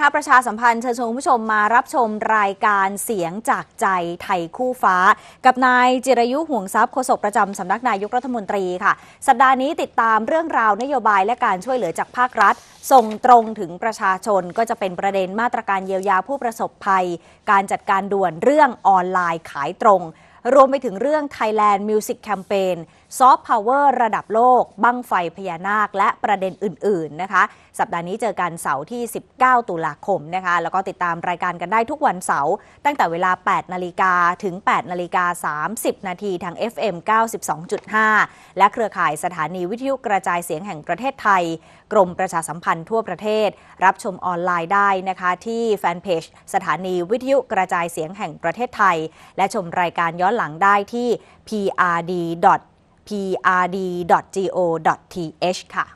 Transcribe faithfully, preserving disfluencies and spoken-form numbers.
นะคะประชาสัมพันธ์เชิญชวนผู้ชมมารับชมรายการเสียงจากใจไทยคู่ฟ้ากับนายจิรายุห่วงทรัพย์โฆษกประจำสำนักนายกรัฐมนตรีค่ะสัปดาห์นี้ติดตามเรื่องราวนโยบายและการช่วยเหลือจากภาครัฐส่งตรงถึงประชาชนก็จะเป็นประเด็นมาตรการเยียวยาผู้ประสบภัยการจัดการด่วนเรื่องออนไลน์ขายตรงรวมไปถึงเรื่อง Thailand Music Campaign ซอฟต์พาวเวอร์ระดับโลกบั้งไฟพญานาคและประเด็นอื่นๆนะคะสัปดาห์นี้เจอกันเสาร์ที่สิบเก้าตุลาคมนะคะแล้วก็ติดตามรายการกันได้ทุกวันเสาร์ตั้งแต่เวลา แปดนาฬิกา ถึง แปดนาฬิกาสามสิบนาทีทาง เอฟ เอ็ม เก้าสิบสองจุดห้า และเครือข่ายสถานีวิทยุกระจายเสียงแห่งประเทศไทยกรมประชาสัมพันธ์ทั่วประเทศรับชมออนไลน์ได้นะคะที่แฟนเพจสถานีวิทยุกระจายเสียงแห่งประเทศไทยและชมรายการย้อนหลังได้ที่ พี อาร์ ดี ดอท พี อาร์ ดี ดอท จี โอ ดอท ที เอช ค่ะ